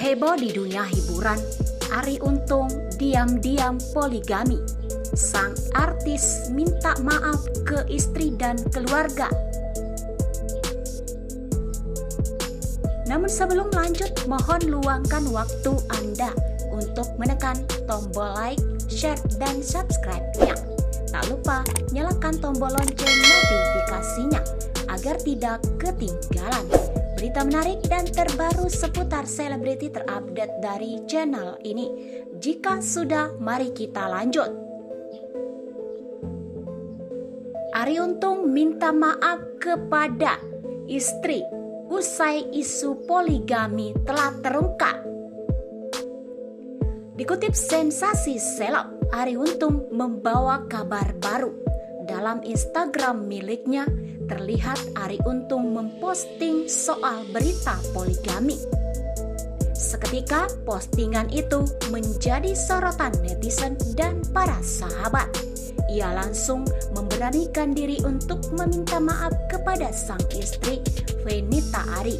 Heboh di dunia hiburan, Arie Untung diam-diam poligami. Sang artis minta maaf ke istri dan keluarga. Namun sebelum lanjut, mohon luangkan waktu Anda untuk menekan tombol like, share, dan subscribe-nya. Tak lupa nyalakan tombol lonceng notifikasinya agar tidak ketinggalan berita menarik dan terbaru seputar selebriti terupdate dari channel ini. Jika sudah, mari kita lanjut. Arie Untung minta maaf kepada istri usai isu poligami telah terungkap. Dikutip sensasi seleb, Arie Untung membawa kabar baru. Dalam Instagram miliknya, terlihat Arie Untung memposting soal berita poligami. Seketika postingan itu menjadi sorotan netizen dan para sahabat. Ia langsung memberanikan diri untuk meminta maaf kepada sang istri, Fenita Arie.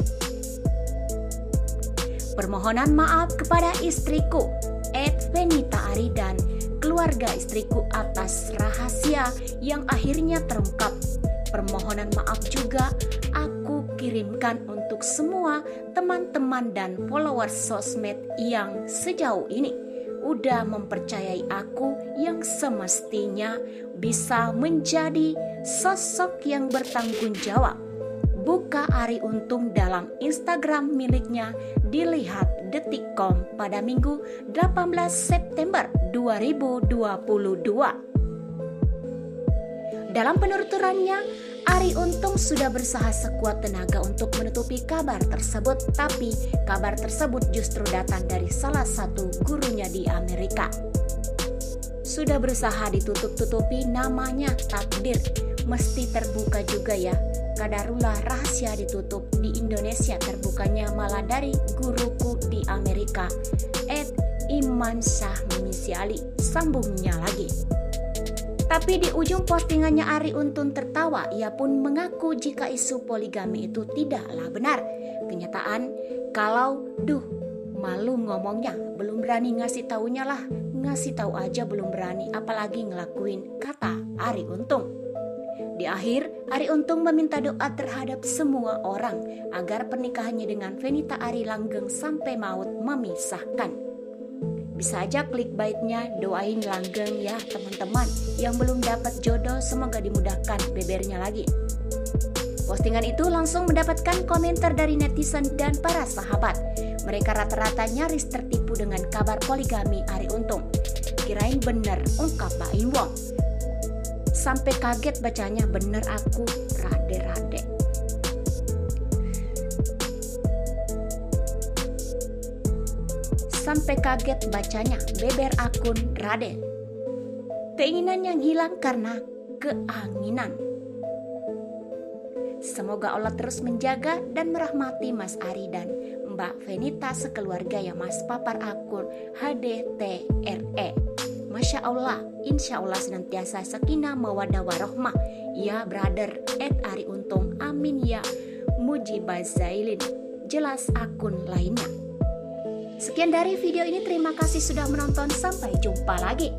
Permohonan maaf kepada istriku, @Fenita Arie, dan keluarga istriku atas rahasia yang akhirnya terungkap. Permohonan maaf juga aku kirimkan untuk semua teman-teman dan followers sosmed yang sejauh ini udah mempercayai aku yang semestinya bisa menjadi sosok yang bertanggung jawab. Buka Arie Untung dalam Instagram miliknya, dilihat Detikcom pada Minggu 18 September 2022. Dalam penuturannya, Arie Untung sudah berusaha sekuat tenaga untuk menutupi kabar tersebut, tapi kabar tersebut justru datang dari salah satu gurunya di Amerika. Sudah berusaha ditutup-tutupi, namanya takdir, mesti terbuka juga ya. Kadarullah rahasia ditutup di Indonesia, terbukanya malah dari guruku di Amerika, @Iman Syah Misiali, sambungnya lagi. Tapi di ujung postingannya Arie Untung tertawa. Ia pun mengaku jika isu poligami itu tidaklah benar. Kenyataan kalau malu ngomongnya, belum berani ngasih taunya lah. Ngasih tahu aja belum berani, apalagi ngelakuin, kata Arie Untung. Di akhir, Arie Untung meminta doa terhadap semua orang agar pernikahannya dengan Fenita Arie langgeng sampai maut memisahkan. Bisa aja clickbaitnya, doain langgeng ya teman-teman. Yang belum dapat jodoh semoga dimudahkan bebernya lagi. Postingan itu langsung mendapatkan komentar dari netizen dan para sahabat. Mereka rata-rata nyaris tertipu dengan kabar poligami Arie Untung. Kirain bener, ungkap Pak Iwong. Sampai kaget bacanya, bener aku rade-rade. Sampai kaget bacanya, beber akun Raden. Keinginan yang hilang karena keanginan. Semoga Allah terus menjaga dan merahmati Mas Arie dan Mbak Fenita sekeluarga ya Mas, papar akun HDTRE. Masya Allah, insya Allah senantiasa sakinah mawadah warohmah. Ya brother, @Arie Untung, amin ya mujibazailin. Jelas akun lainnya. Sekian dari video ini, terima kasih sudah menonton, sampai jumpa lagi.